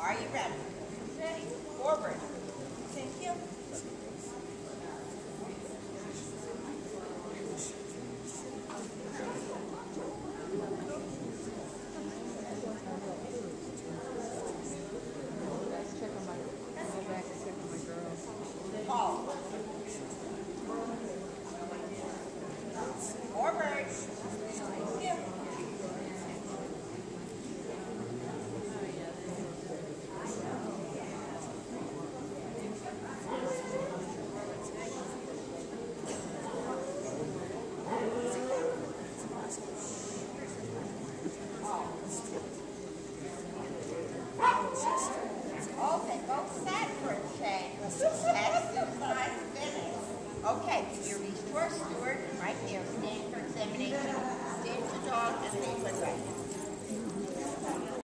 Are you ready? Ready. Forward. Thank you. Fall. Forward. Thank you. Okay, go set for a change. As soon as I finish. Okay, you're Restore Stewart, right there. Stand for examination. Stand for dog and leave it right.